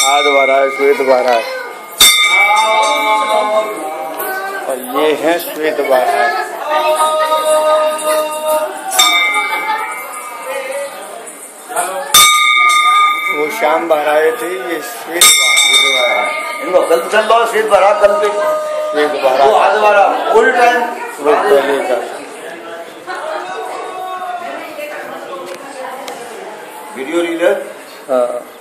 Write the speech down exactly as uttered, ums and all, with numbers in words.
आज भरा है, श्वेत भरा है। और ये है श्वेत भरा है। वो शाम भराए थे, ये श्वेत भरा। इनको कल चल रहा श्वेत भरा, कल पे श्वेत भरा, वो आज भरा फुल टाइम पहले का वीडियो रील है। हाँ।